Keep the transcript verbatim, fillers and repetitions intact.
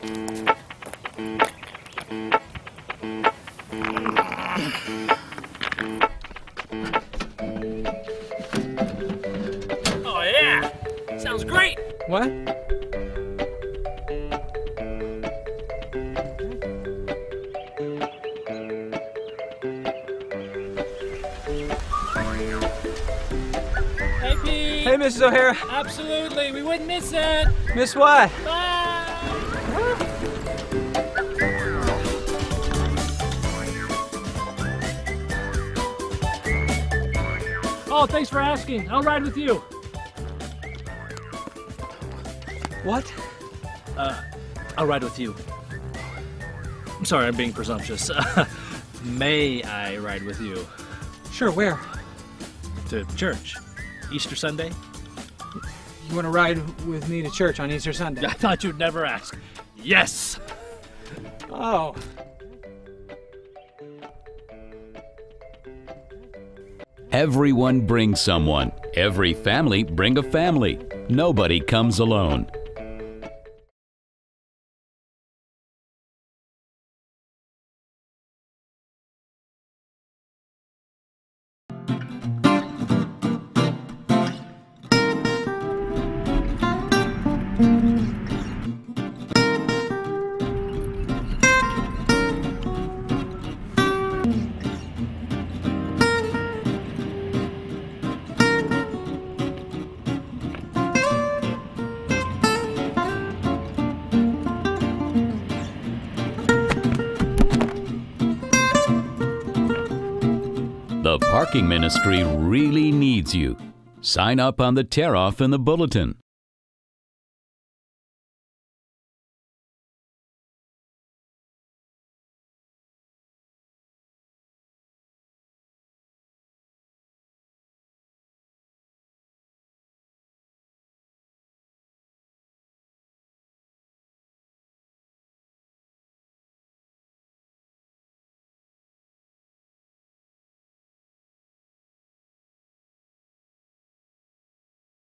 Oh, yeah! Sounds great! What? Hey, Pete! Hey, Missus O'Hara. Absolutely, we wouldn't miss it! Miss what? Bye! Oh, thanks for asking. I'll ride with you. What? Uh, I'll ride with you. I'm sorry, I'm being presumptuous. May I ride with you? Sure, where? To church. Easter Sunday? You want to ride with me to church on Easter Sunday? I thought you'd never ask. Yes! Oh. Everyone brings someone. Every family bring a family. Nobody comes alone. The parking ministry really needs you. Sign up on the tear-off in the bulletin.